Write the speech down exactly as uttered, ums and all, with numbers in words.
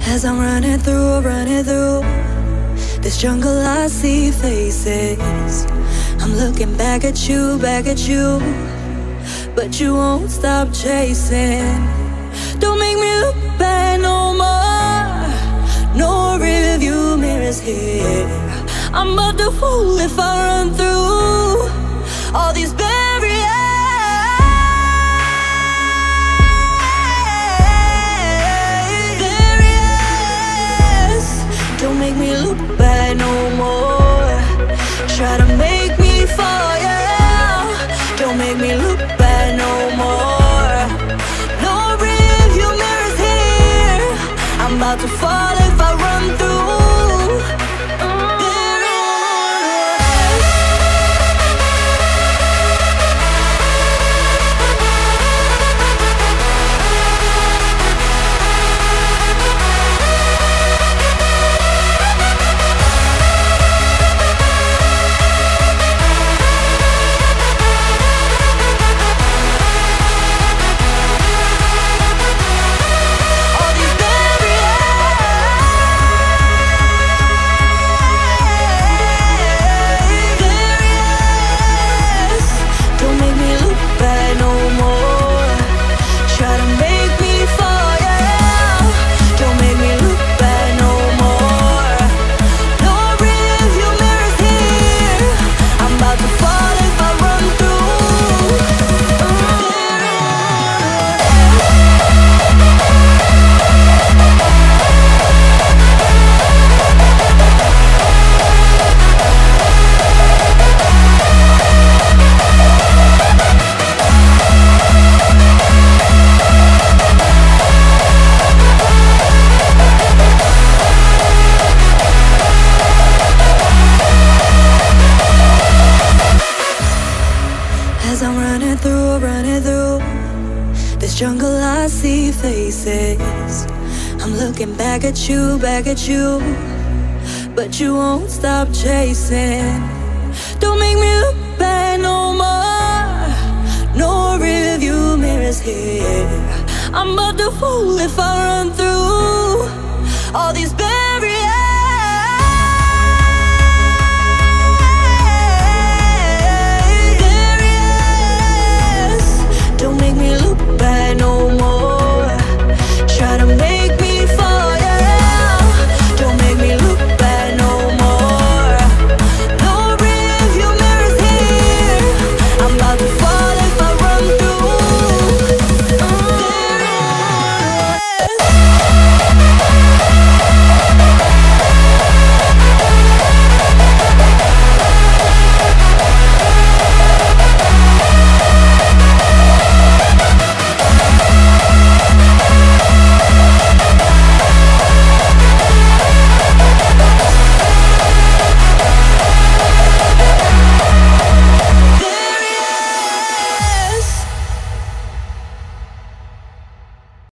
As I'm running through, running through this jungle, I see faces. I'm looking back at you, back at you, but you won't stop chasing. Don't make me look back no more. No rearview mirrors here. I'm about to fall if I run through all these barriers. Barriers. Don't make me look back no more. Try to make me fall, yeah. Don't make me look back no more. No rearview mirrors here. I'm about to fall if I run through. As I'm running through, running through this jungle, I see faces. I'm looking back at you, back at you, but you won't stop chasing. Don't make me look back no more. No rearview mirrors here. I'm about to fall if I